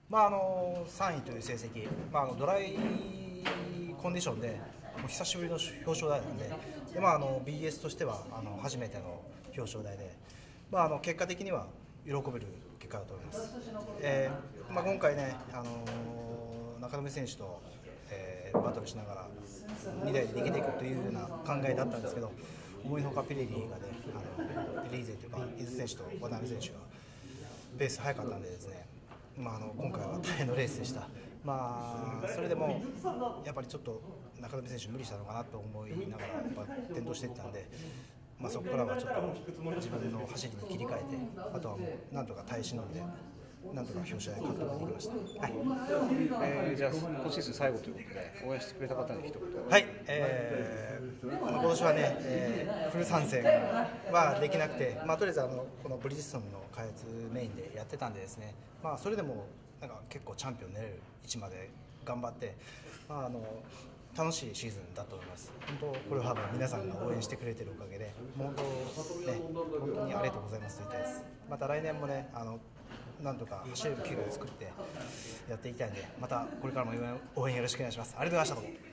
3位という成績、ドライコンディションでもう久しぶりの表彰台なんで、BS としては初めての表彰台で、結果的には喜べる結果だと思います。今回ね、中留選手と、バトルしながら2台で逃げていくというような考えだったんですけど、思いのほかピレリーがね、ピレリーゼというか伊豆選手と渡辺選手がペース速かったんでですね、今回は大変のレースでした。それでもやっぱりちょっと中留選手無理したのかなと思いながらやっぱ転倒していったんで、そこからはちょっと自分の走りに切り替えて、あとはもうなんとか耐え忍んで、なんとか表彰台獲得できました。 はい。じゃあ今シーズン最後ということで応援してくれた方に一言。 はい、今年はね、フル参戦はできなくて、とりあえずこのブリヂストンの開発メインでやってたんでですね、それでもなんか結構チャンピオンになれる位置まで頑張って、楽しいシーズンだと思います。本当これは皆さんが応援してくれてるおかげで、本当にありがとうございますと言いたいです。また来年もね、なんとか走れる器具を作ってやっていきたいんで、またこれからも応援よろしくお願いします。ありがとうございました。